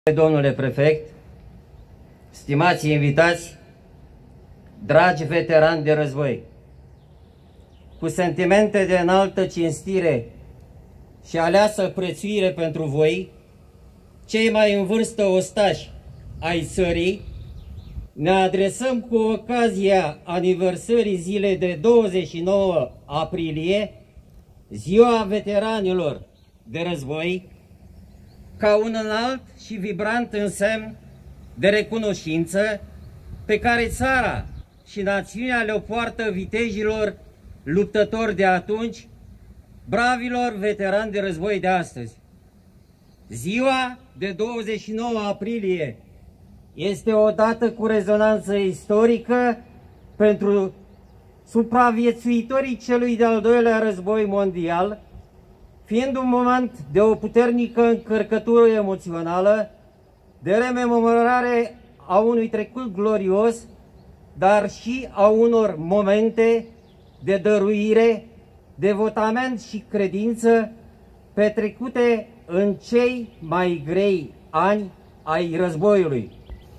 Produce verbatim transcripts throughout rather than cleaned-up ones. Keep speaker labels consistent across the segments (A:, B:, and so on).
A: Domnule prefect, stimați invitați, dragi veterani de război, cu sentimente de înaltă cinstire și aleasă prețuire pentru voi, cei mai în vârstă ostași ai țării, ne adresăm cu ocazia aniversării zilei de douăzeci și nouă aprilie, Ziua Veteranilor de Război, ca un înalt și vibrant însemn de recunoștință pe care țara și națiunea le-o poartă vitejilor luptători de atunci, bravilor veterani de război de astăzi. Ziua de douăzeci și nouă aprilie este o dată cu rezonanță istorică pentru supraviețuitorii celui de-al doilea război mondial, fiind un moment de o puternică încărcătură emoțională, de rememorare a unui trecut glorios, dar și a unor momente de dăruire, devotament și credință petrecute în cei mai grei ani ai războiului.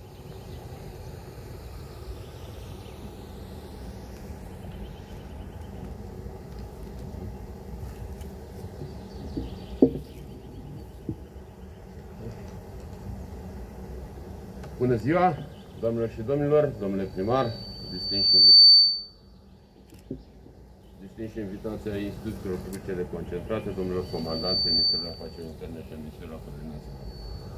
B: Bună ziua, doamnelor și domnilor, domnule primar, distinși invitați. Distinși invitații ai instituțiilor publice de concentrate, domnilor comandanți ai Ministerului Afacerilor Interne și al Ministerului Apărării Naționale.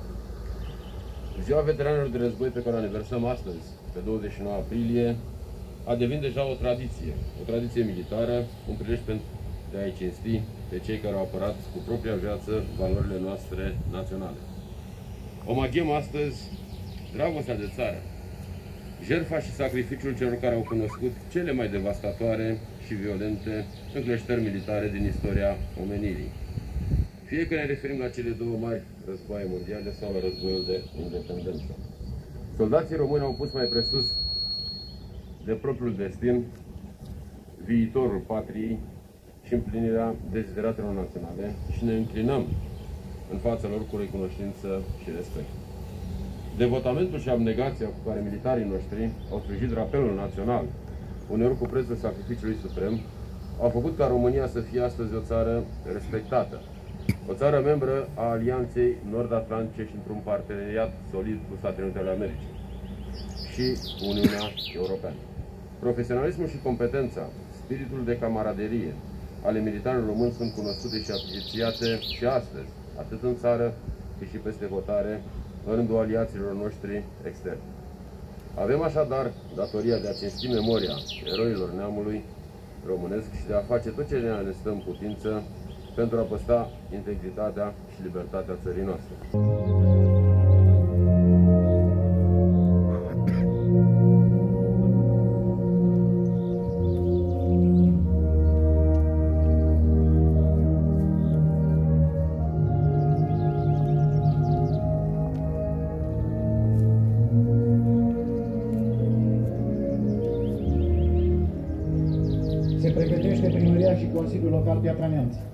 B: Ziua Veteranilor de Război pe care o aniversăm astăzi, pe douăzeci și nouă aprilie, a devenit deja o tradiție, o tradiție militară, un prilej pentru de a-i cinsti pe cei care au apărat cu propria viață valorile noastre naționale. Omaghem astăzi dragostea de țară, jertfa și sacrificiul celor care au cunoscut cele mai devastatoare și violente încleștări militare din istoria omenirii. Fie că ne referim la cele două mari războaie mondiale sau la războiul de independență. Soldații români au pus mai presus de propriul destin viitorul patriei și împlinirea dezideratelor naționale și ne înclinăm în fața lor cu recunoștință și respect. Devotamentul și abnegația cu care militarii noștri au sprijinit rapelul național, uneori cu prețul sacrificiului suprem, au făcut ca România să fie astăzi o țară respectată, o țară membră a Alianței Nord-Atlantice și într-un parteneriat solid cu Statele Unite ale Americii și cu Uniunea Europeană. Profesionalismul și competența, spiritul de camaraderie ale militarilor români sunt cunoscute și apreciate și astăzi, atât în țară cât și peste hotare, în rândul aliaților noștri externi. Avem așadar datoria de a cinsti memoria eroilor neamului românesc și de a face tot ce ne stă în putință pentru a păstra integritatea și libertatea țării noastre.
C: Se pregătește Primăria și Consiliul Local Piatra Neamț.